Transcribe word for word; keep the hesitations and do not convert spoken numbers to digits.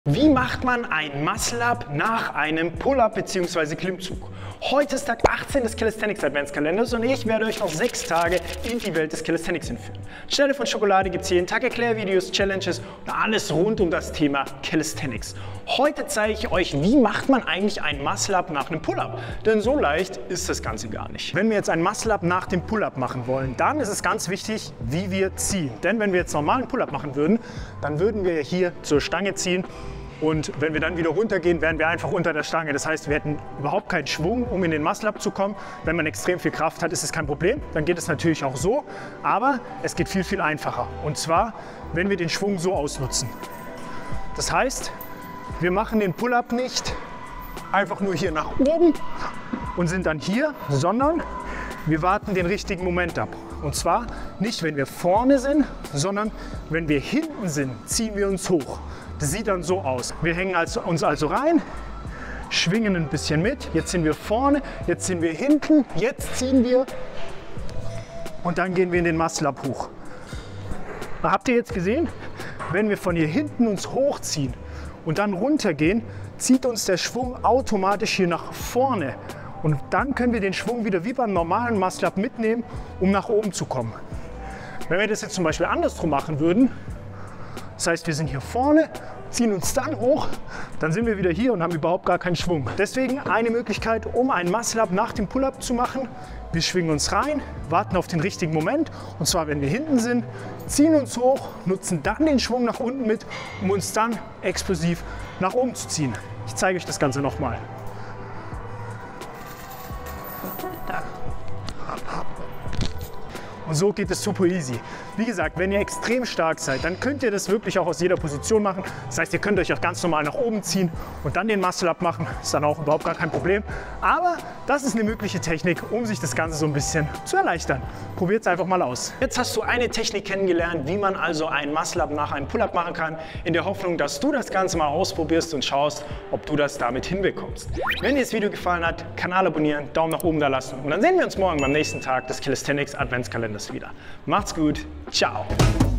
Wie macht man ein Muscle-Up nach einem Pull-Up bzw. Klimmzug? Heute ist Tag achtzehn des Calisthenics Adventskalenders und ich werde euch auf sechs Tage in die Welt des Calisthenics entführen. Anstelle von Schokolade gibt es jeden Tag Erklärvideos, Challenges und alles rund um das Thema Calisthenics. Heute zeige ich euch, wie macht man eigentlich ein Muscle-Up nach einem Pull-Up? Denn so leicht ist das Ganze gar nicht. Wenn wir jetzt ein Muscle-Up nach dem Pull-Up machen wollen, dann ist es ganz wichtig, wie wir ziehen. Denn wenn wir jetzt normalen Pull-Up machen würden, dann würden wir hier zur Stange ziehen. Und wenn wir dann wieder runtergehen, wären wir einfach unter der Stange. Das heißt, wir hätten überhaupt keinen Schwung, um in den Muscle-Up zu kommen. Wenn man extrem viel Kraft hat, ist es kein Problem. Dann geht es natürlich auch so. Aber es geht viel, viel einfacher. Und zwar, wenn wir den Schwung so ausnutzen. Das heißt, wir machen den Pull-Up nicht einfach nur hier nach oben und sind dann hier, sondern wir warten den richtigen Moment ab. Und zwar nicht, wenn wir vorne sind, sondern wenn wir hinten sind, ziehen wir uns hoch. Das sieht dann so aus. Wir hängen also, uns also rein, schwingen ein bisschen mit. Jetzt sind wir vorne, jetzt sind wir hinten, jetzt ziehen wir und dann gehen wir in den Muscle-Up hoch. Habt ihr jetzt gesehen? Wenn wir von hier hinten uns hochziehen und dann runtergehen, zieht uns der Schwung automatisch hier nach vorne. Und dann können wir den Schwung wieder wie beim normalen Muscle-Up mitnehmen, um nach oben zu kommen. Wenn wir das jetzt zum Beispiel andersrum machen würden, das heißt, wir sind hier vorne, ziehen uns dann hoch, dann sind wir wieder hier und haben überhaupt gar keinen Schwung. Deswegen eine Möglichkeit, um ein Muscle-Up nach dem Pull-Up zu machen. Wir schwingen uns rein, warten auf den richtigen Moment, und zwar wenn wir hinten sind, ziehen uns hoch, nutzen dann den Schwung nach unten mit, um uns dann explosiv nach oben zu ziehen. Ich zeige euch das Ganze nochmal. Und so geht es super easy. Wie gesagt, wenn ihr extrem stark seid, dann könnt ihr das wirklich auch aus jeder Position machen. Das heißt, ihr könnt euch auch ganz normal nach oben ziehen und dann den Muscle-Up machen. Ist dann auch überhaupt gar kein Problem. Aber das ist eine mögliche Technik, um sich das Ganze so ein bisschen zu erleichtern. Probiert es einfach mal aus. Jetzt hast du eine Technik kennengelernt, wie man also ein Muscle-Up nach einem Pull-Up machen kann, in der Hoffnung, dass du das Ganze mal ausprobierst und schaust, ob du das damit hinbekommst. Wenn dir das Video gefallen hat, Kanal abonnieren, Daumen nach oben da lassen und dann sehen wir uns morgen beim nächsten Tag des Calisthenics Adventskalenders wieder. Macht's gut, ciao!